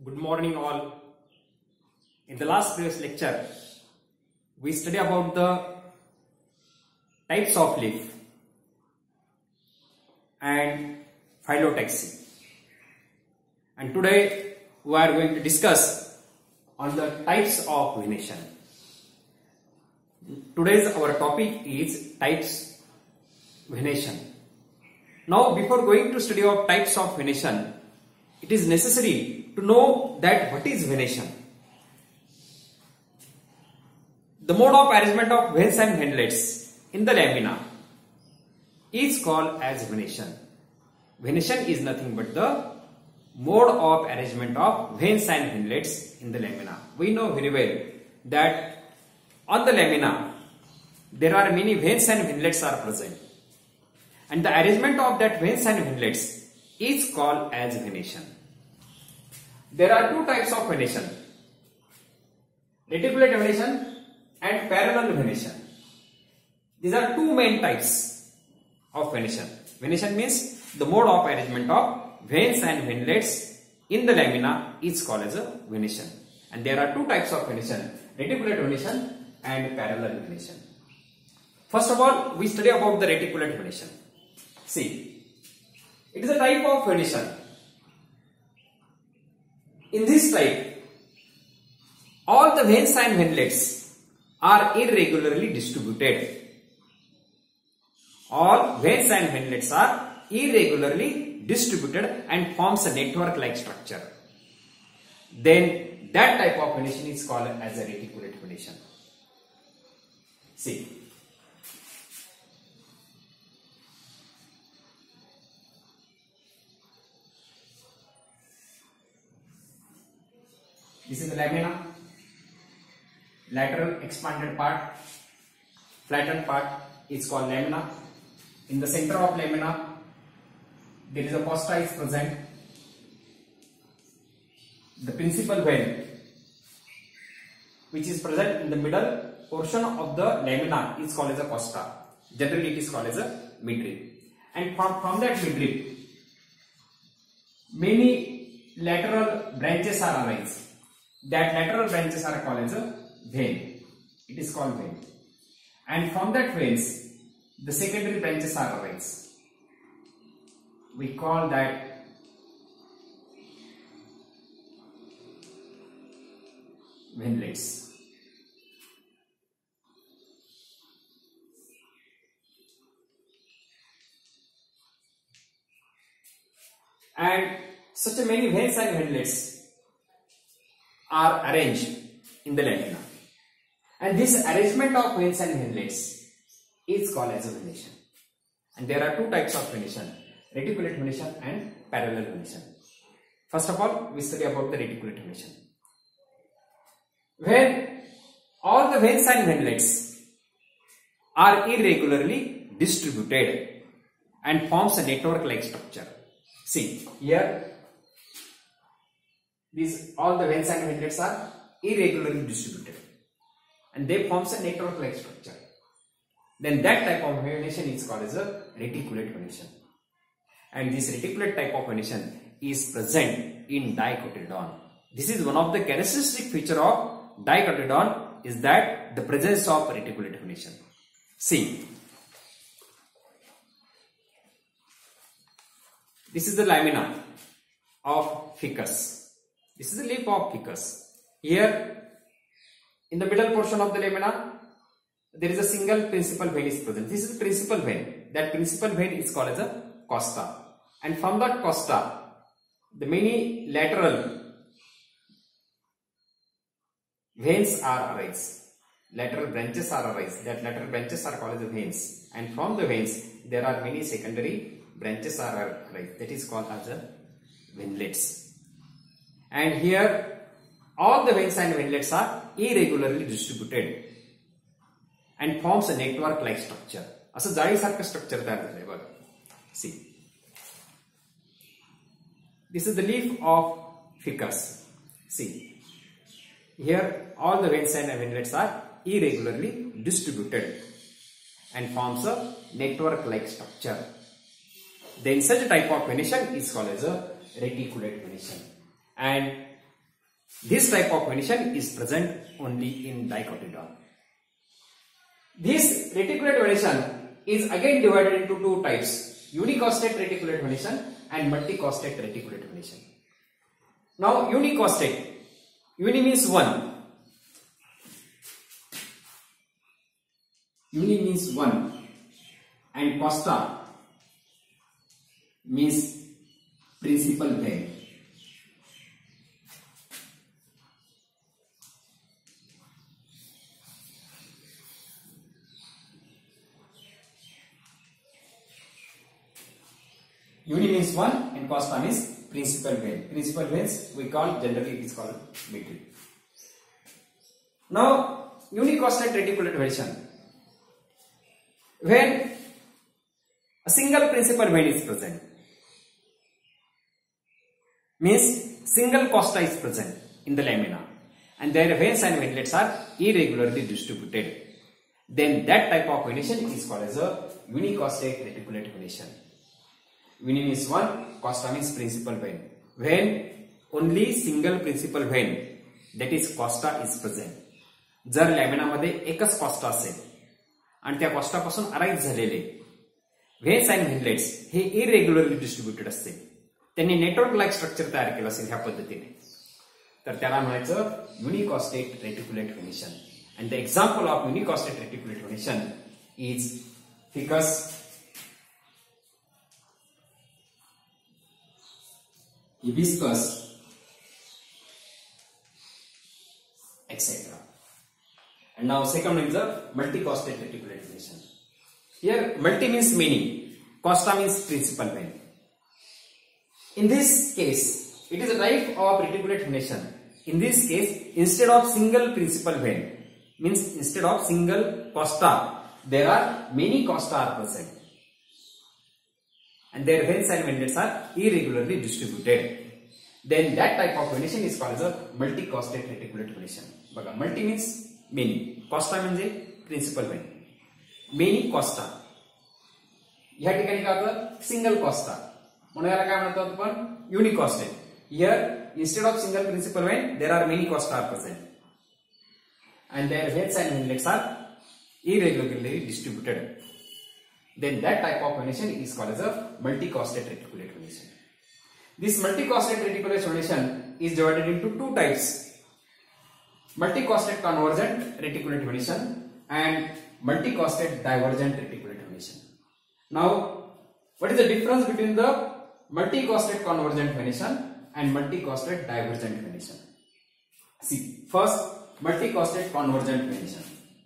Good morning all. In the last previous lecture, we studied about the types of leaf and phyllotaxy. And today we are going to discuss on the types of venation. Today's our topic is types venation. Now before going to study of types of venation, it is necessary to know that what is venation. The mode of arrangement of veins and ventlets in the lamina is called as venation. Venation is nothing but the mode of arrangement of veins and ventlets in the lamina. We know very well that on the lamina there are many veins and ventlets are present, and the arrangement of that veins and ventlets is called as venation. There are two types of venation: reticulate venation and parallel venation. These are two main types of venation. Venation means the mode of arrangement of veins and ventlets in the lamina is called as a venation. And there are two types of venation: reticulate venation and parallel venation. First of all, we study about the reticulate venation. See, it is a type of venation. In this type, all the veins and ventlets are irregularly distributed. All veins and ventlets are irregularly distributed and forms a network-like structure. Then that type of venation is called as a reticulate venation. See, this is the lamina, lateral expanded part, flattened part is called lamina. In the center of lamina, there is a fossa is present. The principal vein, which is present in the middle portion of the lamina, is called as a fossa. Generally, it is called as a midrib. And from that midrib, many lateral branches are arised. That lateral branches are called as a vein. It is called vein. And from that veins, the secondary branches are arised. We call that ventlets. And such many veins and ventlets are arranged in the lamina, and this arrangement of veins and ventlets is called as a venation. And there are two types of venation: reticulate venation and parallel venation. First of all, we study about the reticulate venation. When all the veins and ventlets are irregularly distributed and forms a network-like structure. See here, all the veins and ventlets are irregularly distributed and they forms a network-like structure. Then that type of venation is called as a reticulate venation. And this reticulate type of venation is present in dicotyledon. This is one of the characteristic feature of dicotyledon, is that the presence of reticulate venation. See, this is the lamina of ficus. This is the leaf of ficus. Here, in the middle portion of the lamina, there is a single principal vein is present. This is the principal vein. That principal vein is called as a costa. And from that costa, the many lateral veins are arised. Lateral branches are arised. That lateral branches are called as the veins. And from the veins, there are many secondary branches are arised. That is called as the ventlets. And here, all the veins and ventlets are irregularly distributed and forms a network-like structure. असं जाळीसारखं structure तयार झालंय बघा. See, this is the leaf of ficus. See, here all the veins and ventlets are irregularly distributed and forms a network-like structure. Then such a type of venation is called as a reticulate venation. And This type of venation is present only in dicotyledon. This reticulate venation is again divided into two types: unicostate reticulate venation and multicostate reticulate venation. Now, unicostate. Uni means one. Uni means one, and costa means principal vein. Uni means one and costa means principal vein. Principal veins we call, generally it is called middle. Now, unicostate reticulate venation. When a single principal vein is present, means single costa is present in the lamina and their veins and ventlets are irregularly distributed, then that type of venation is called as a unicostate reticulate venation. Uni means one, costa means principal vein. When only single principal vein, that is costa, is present. जर lamina मध्ये एकच Costa असेल आणि त्या Costa पासून arise झालेले व्हेन्स and व्हेनलेट्स hey इरेग्युलरली distributed असतील, त्यांनी नेटवर्क लाईक स्ट्रक्चर तयार केलं असेल ह्या पद्धतीने, तर त्याला म्हणायचं unicostate reticulate venation. And the example of unicostate reticulate venation is ficus, hibiscus, etc. And now second one is the multicostate reticulate venation. Here multi means many, costa means principal vein. In this case, it is a type of reticulate venation. In this case, instead of single principal vein, means instead of single costa, there are many costa are present. And their veins and ventlets are irregularly distributed. Then that type of venation is called as a multicostate reticulate venation. बघा, multi means many, costa म्हणजे principal vein, many costa. या ठिकाणी काय होतं, single costa, म्हणून याला काय म्हणतो आपण, unicostate. Here instead of single principal vein there are many costa are present and their veins and ventlets are irregularly distributed. Then that type of venation is called as a multicostate reticulate venation. This multicostate reticulate venation is divided into two types: multicostate convergent reticulate venation and multicostate divergent reticulate venation. Now, what is the difference between the multicostate convergent venation and multicostate divergent venation? See, first multicostate convergent venation.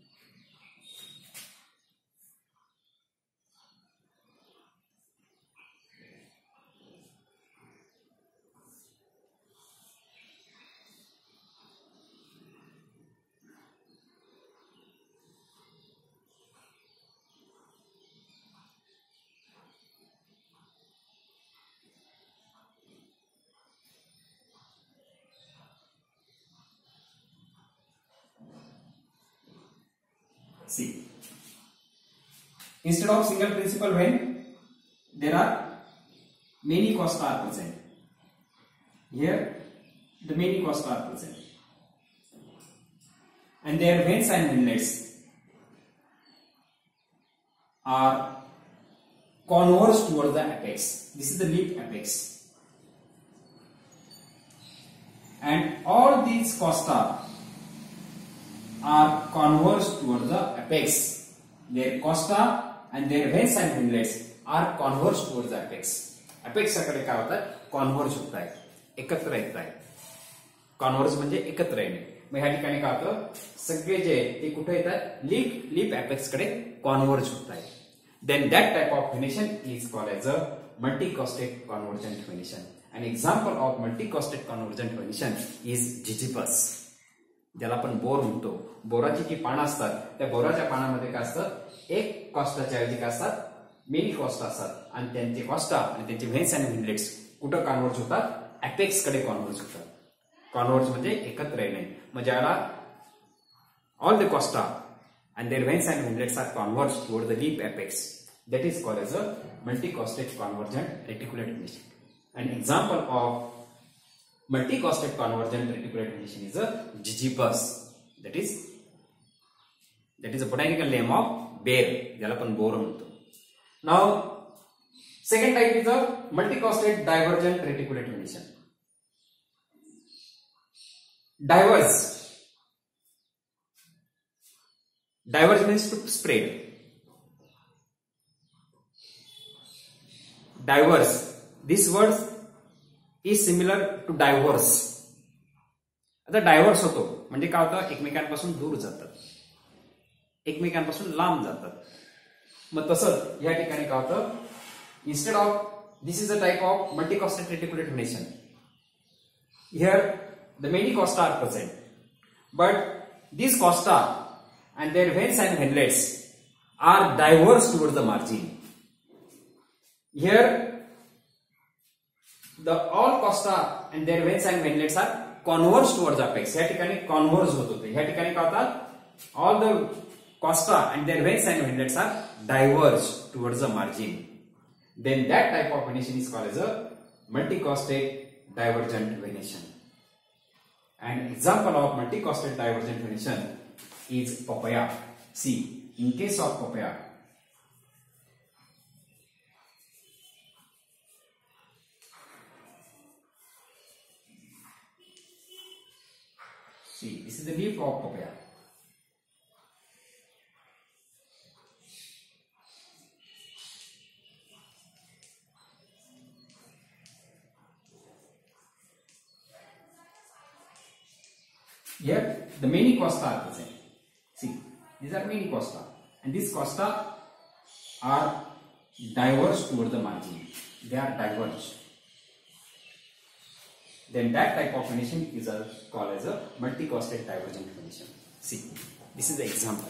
See, instead of single principal vein, there are many costa are present. Here, the many costa are present, and their veins and ventlets are converged towards the apex. This is the leaf apex, and all these costa are converged towards the apex. Their costa and their veins and ventlets are converged towards the apex. Apex कडे काय होतात, converge होत आहेत, एकत्र येत आहेत. Converge म्हणजे एकत्र येणे. मग ह्या ठिकाणी काय होतं, सगळे जे ते कुठे येतात, लीफ अपेक्स कडे कॉन्व्हर्ज होत आहेत. Then that type of venation is called as a multicostate convergent venation. An example of multicostate convergent venation is Gigibus, ज्याला आपण बोर म्हणतो. बोराची जी पानं असतात त्या बोराच्या पानामध्ये काय असतं, एक कॉस्टाच्या ऐवजी काय असतात, मेनी कॉस्टा असतात आणि त्यांचे कॉस्टा आणि त्यांचे व्हेन्स आणि व्हेनलेट्स कुठं कॉन्व्हर्ज होतात, अपेक्स कडे कॉन्व्हर्ज होतात. कॉन्व्हर्ज म्हणजे एकत्र येणे. म्हणजे याला all the costa and their veins and ventlets are converged toward the leaf apex. That is called as a multicostate convergent reticulate venation. An example of multi-costed convergent reticulate venation is a Ziziphus. That is a botanical name of bear. ज्याला आपण bore म्हणतो. Now second type is a multi-costed divergent reticulate venation. Diverge means to spread. Diverse, this word is similar to divorce. आता diverse होतो म्हणजे काय होतं, एकमेकांपासून दूर जातात, एकमेकांपासून लांब जातात. मग तसंच या ठिकाणी काय होतं, instead of this is a type of multi-costed reticulate venation. Here the many costa are present, but these costa and their veins and ventlets are diverse towards the margin. Here the all costa and their veins and ventlets are converge towards apex. या ठिकाणी converge होत होते. या ठिकाणी काय होतात, all the costa and their veins and ventlets are diverge towards the margin. Then that type of venation is called as a multi-costed divergent venation. An example of multi-costed divergent venation is papaya. See, in case of papaya, see, this is the leaf of papaya. Here the many costa are present. See, these are many costa, and these costa are diverged towards the margin. They are diverged. Then that type of venation is called as a multi-costed divergent venation. See, this is the example.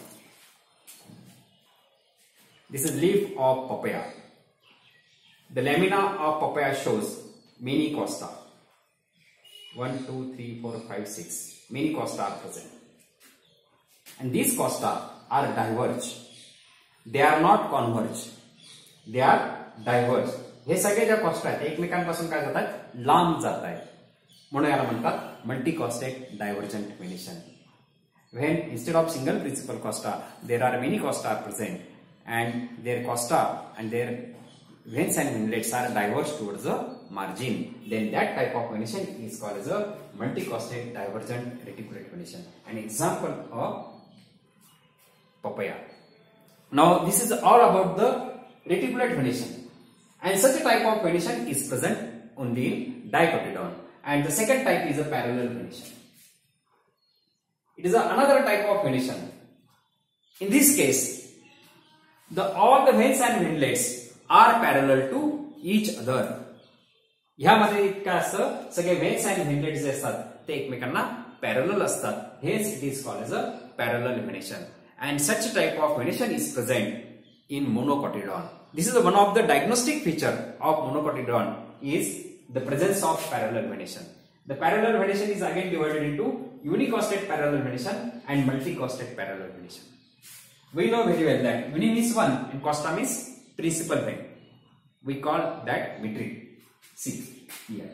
This is leaf of papaya. The lamina of papaya shows many costa. 1, 2, 3, 4, 5, 6. Many costa are present. And these costa are diverged. They are not converged. They are diverged. हे सगळे ज्या Costa आहेत एकमेकांपासून काय जातात, लांब जात आहेत, म्हणून याला म्हणतात multi costed divergent venation. When instead of single principal costa there are many costa are present, and their costa and their veins and ventlets are diverged towards the margin, then that type of venation is called as a multi-costed divergent reticulate venation. An example of papaya. Now this is all about the reticulate venation, and such a type of venation is present only in dicotyledon, and the second type is a parallel venation. It is another type of venation. In this case, all the veins and ventlets are parallel to each other. ह्यामध्ये काय असतं, सगळे veins आणि व्हेंटलेट्स जे असतात ते एकमेकांना parallel असतात. हेच it is called as a parallel venation, and such type of venation is present in monocotyledon. This is one of the diagnostic feature of monocotyledon is the presence of parallel venation. The parallel venation is again divided into unicostate parallel venation and multi-costed parallel venation. We know very well that uni means one and costa means principal vein. We call that midrib. See here.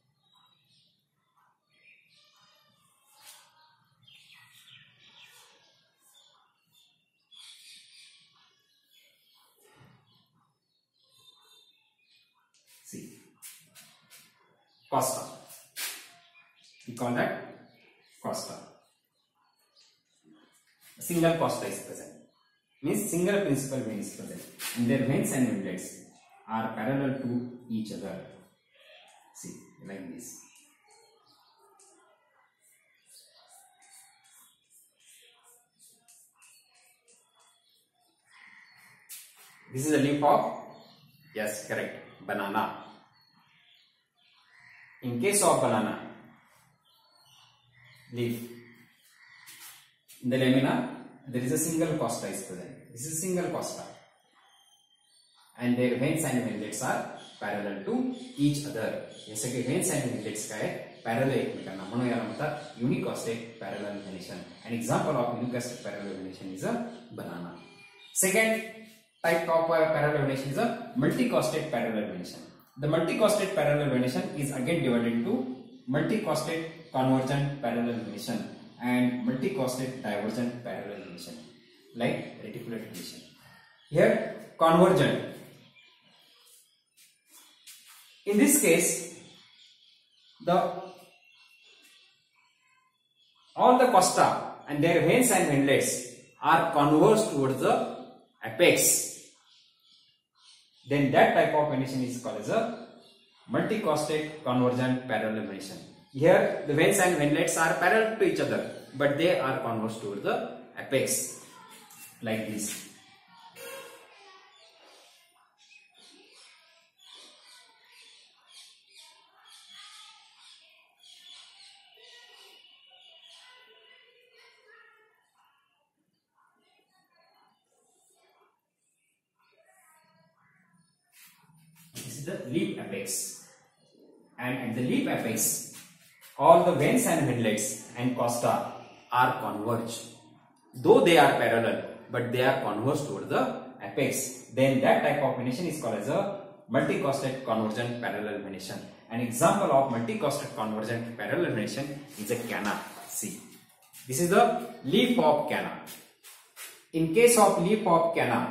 See, costa. We call that costa. Single costa is present, means single principal vein is present, and their veins and ventlets are parallel to each other. See, like this. This is a leaf of, yes, correct, banana. In case of banana leaf, in the lamina there is a single costa is present. This is single costa, and their veins and ventlets are parallel to each other. हे सगळे veins and ventlets काय parallel एकमेकांना, म्हणून याला म्हणतात unicosted parallel venation. An example of unicosted parallel venation is a banana. Second type of parallel venation is a multi-costed parallel venation. The multi-costed parallel venation is again divided into multi-costed convergent parallel emission and multi-costed divergent parallel emission, like reticulate emission. Here, convergent. In this case, all the costa and their veins and windlets are converged towards the apex. Then that type of venation is called as a multi-costed convergent parallel venation. Here the veins and windlets are parallel to each other, but they are converged towards the apex, like this. This is the leaf apex, and at the leaf apex all the veins and windlets and costa are converged. Though they are parallel, but they are converged towards the apex. Then that type of venation is called as a multi-costed convergent parallel venation. An example of multi-costed convergent parallel venation is a canna. See, this is the leaf of canna. In case of leaf of canna,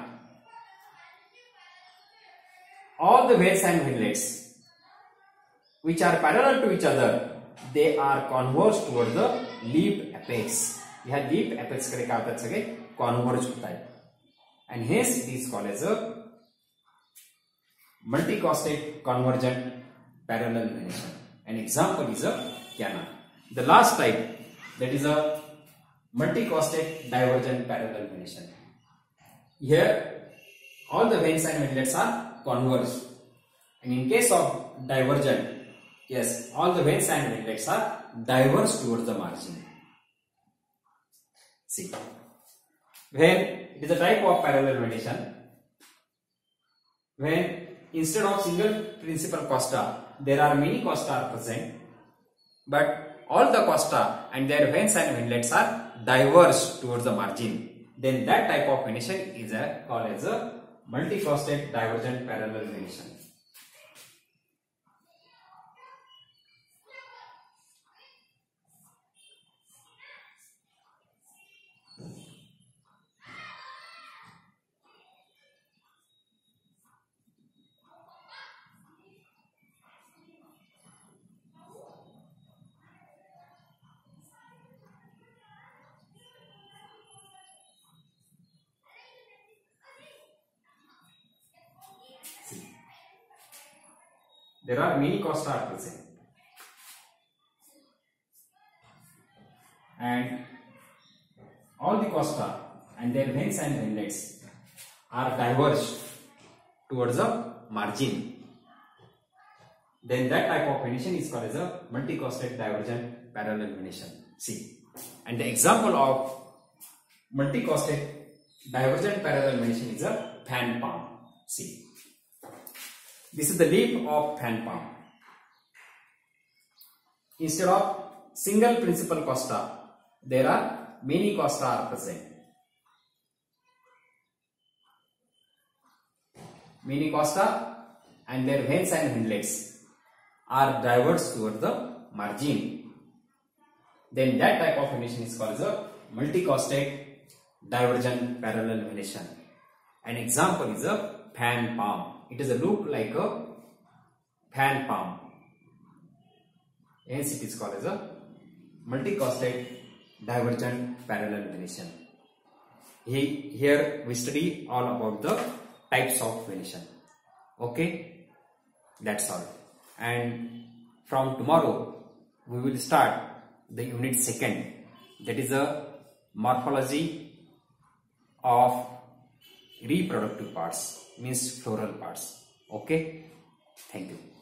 all the veins and windlets which are parallel to each other, they are converged towards the leaf apex. ह्या leaf apex कडे काय होतात सगळे converge होतात, and hence it is called as a multi-costed convergent parallel venation. An example is a canna. The last type, that is a multi-costed divergent parallel venation. Here all the veins and windlets are converged, and in case of divergent, yes, all the veins and windlets are diverged towards the margin. See, when it is a type of parallel venation, when instead of single principal costa there are many costa are present, but all the costa and their veins and windlets are diverged towards the margin, then that type of venation is called as a multi-costed divergent parallel venation. There are many costa are present, and all the costa and their veins and windlets are diverged towards the margin. Then that type of venation is called as a multi-costed divergent parallel venation. See, and the example of multi-costed divergent parallel venation is a fan palm. See, this is the leaf of fan palm. Instead of single principal costa, there are many costa are present. Many costa and their veins and windlets are diverged towards the margin. Then that type of venation is called as a multi-costed divergent parallel venation. An example is a fan palm. It is a look like a fan palm. Hence it is called as a multi-costed divergent parallel venation. Here we study all about the types of venation. Okay, that's all. And from tomorrow we will start the unit 2nd, that is a morphology of reproductive parts, means floral parts. Okay, thank you.